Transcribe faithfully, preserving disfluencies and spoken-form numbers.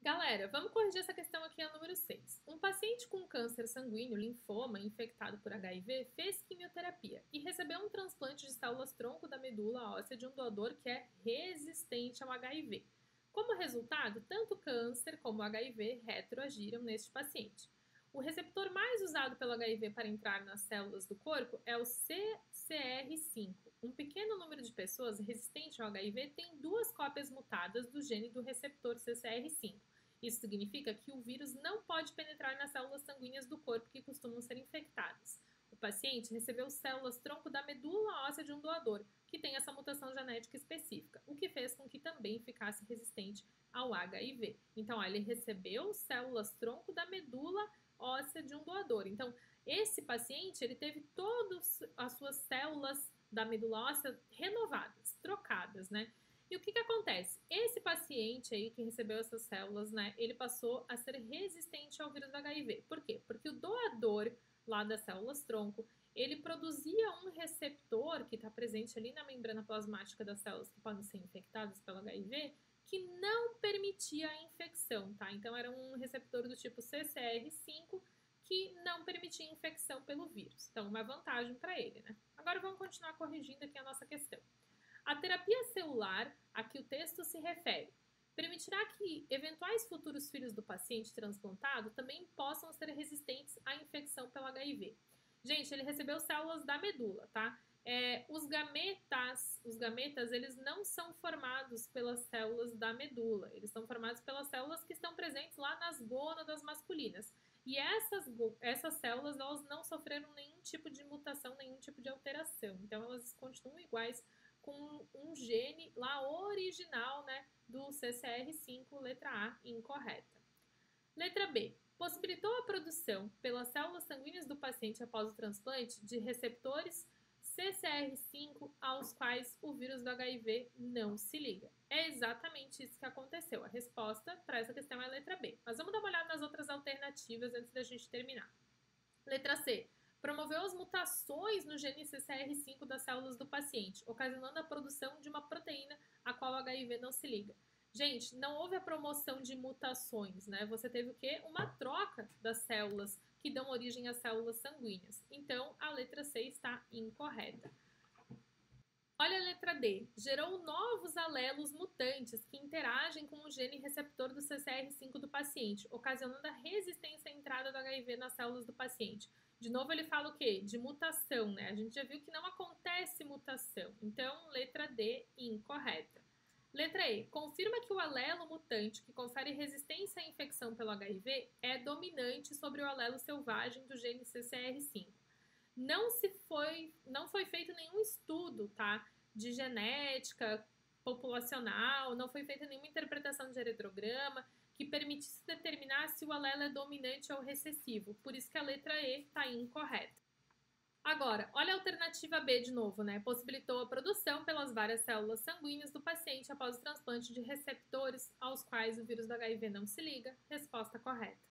Galera, vamos corrigir essa questão aqui, a número seis. Um paciente com câncer sanguíneo, linfoma, infectado por H I V, fez quimioterapia e recebeu um transplante de células-tronco da medula óssea de um doador que é resistente ao H I V. Como resultado, tanto o câncer como o H I V retroagiram neste paciente. O receptor mais usado pelo H I V para entrar nas células do corpo é o C C R cinco. Um pequeno número de pessoas resistentes ao H I V tem duas cópias mutadas do gene do receptor C C R cinco. Isso significa que o vírus não pode penetrar nas células sanguíneas do corpo que costumam ser infectadas. O paciente recebeu células-tronco da medula óssea de um doador, que tem essa mutação genética específica, o que fez com que também ficasse resistente ao H I V. Então, ó, ele recebeu células-tronco da medula óssea de um doador. Então, esse paciente, ele teve todas as suas células da medula óssea renovadas, trocadas, né? E o que que acontece? Esse paciente aí que recebeu essas células, né, ele passou a ser resistente ao vírus do H I V. Por quê? Porque o doador lá das células-tronco, ele produzia um receptor que está presente ali na membrana plasmática das células que podem ser infectadas pelo H I V, que não permitia a infecção, tá? Então era um receptor do tipo C C R cinco que não permitia infecção pelo vírus. Então, uma vantagem para ele, né? Agora vamos continuar corrigindo aqui a nossa questão. A terapia celular a que o texto se refere permitirá que eventuais futuros filhos do paciente transplantado também possam ser resistentes à infecção pelo H I V. Gente, ele recebeu células da medula, tá? É, os gametas, os gametas, eles não são formados pelas células da medula, eles são formados pelas células que estão presentes lá nas gônadas masculinas. E essas, essas células, elas não sofreram nenhum tipo de mutação, nenhum tipo de alteração. Então, elas continuam iguais com um gene lá original, né, do C C R cinco, letra A, incorreta. Letra B. Possibilitou a produção pelas células sanguíneas do paciente após o transplante de receptores C C R cinco aos quais o vírus do H I V não se liga. É exatamente isso que aconteceu. A resposta para essa questão é a letra B. Mas vamos dar uma olhada nas outras alternativas antes da gente terminar. Letra C. Promoveu as mutações no gene C C R cinco das células do paciente, ocasionando a produção de uma proteína a qual o H I V não se liga. Gente, não houve a promoção de mutações, né? Você teve o quê? Uma troca das células que dão origem às células sanguíneas. Então, a letra C está incorreta. Olha a letra D. Gerou novos alelos mutantes que interagem com o gene receptor do C C R cinco do paciente, ocasionando a resistência à entrada do H I V nas células do paciente. De novo, ele fala o quê? De mutação, né? A gente já viu que não acontece mutação. Então, letra D, incorreta. Letra E. Confirma que o alelo mutante que confere resistência à infecção pelo H I V é dominante sobre o alelo selvagem do gene C C R cinco. Não se foi, não foi feito nenhum estudo, tá, de genética populacional, não foi feita nenhuma interpretação de heredograma que permitisse determinar se o alelo é dominante ou recessivo. Por isso que a letra E está incorreta. Agora, olha a alternativa B de novo, né? Possibilitou a produção pelas várias células sanguíneas do paciente após o transplante de receptores aos quais o vírus do H I V não se liga. Resposta correta.